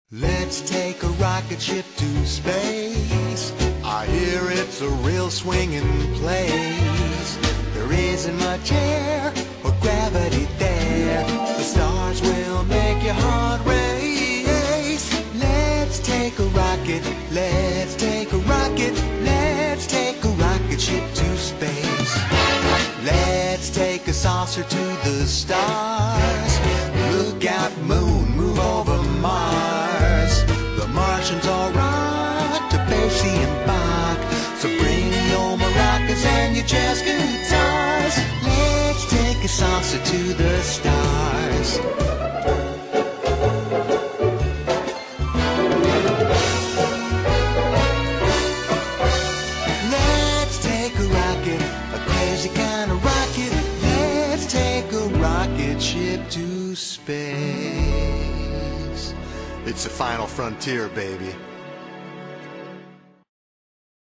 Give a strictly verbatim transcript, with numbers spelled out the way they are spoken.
Let's take a rocket ship to space. I hear it's a real swinging place. There isn't much air or gravity there. The stars will make your heart race. Let's take a rocket, let's take a rocket, let's take a rocket ship to space. Let's take a saucer to the stars. Look out, moon, move over Mars. The Martians all right to base the embark. So bring your maracas and your jazz guitars. Let's take a saucer to the stars. Let's take a rocket, a crazy kind of rocket. Let's take a rocket ship to space. It's the final frontier, baby.